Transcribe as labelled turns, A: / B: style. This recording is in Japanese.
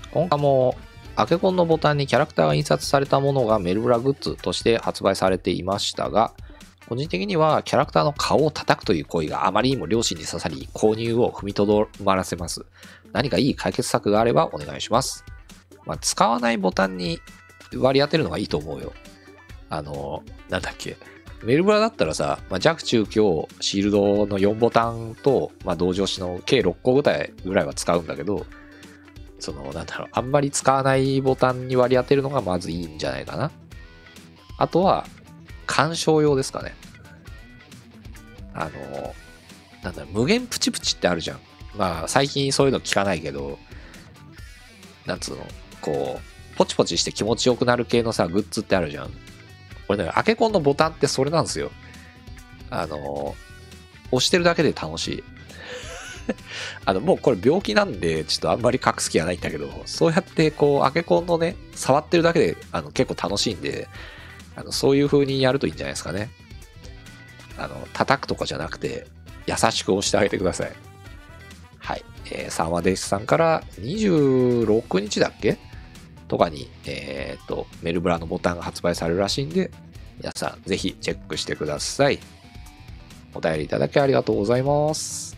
A: 今回もアケコンのボタンにキャラクターが印刷されたものがメルブラグッズとして発売されていましたが、個人的にはキャラクターの顔を叩くという行為があまりにも良心に刺さり、購入を踏みとどまらせます。何かいい解決策があればお願いします。使わないボタンに割り当てるのがいいと思うよ。なんだっけ。メルブラだったらさ、弱中強シールドの4ボタンと、同乗しの計6個ぐらいは使うんだけど、あんまり使わないボタンに割り当てるのがまずいいんじゃないかな。あとは、鑑賞用ですかね。無限プチプチってあるじゃん。最近そういうの聞かないけど、ポチポチして気持ちよくなる系のさ、グッズってあるじゃん。これね、アケコンのボタンってそれなんですよ。押してるだけで楽しい。もうこれ病気なんで、ちょっとあんまり隠す気はないんだけど、そうやってアケコンのね、触ってるだけで結構楽しいんで、そういう風にやるといいんじゃないですかね。叩くとかじゃなくて、優しく押してあげてください。はい。サンワデシさんから26日だっけとかに、メルブラのボタンが発売されるらしいんで、皆さんぜひチェックしてください。お便りいただきありがとうございます。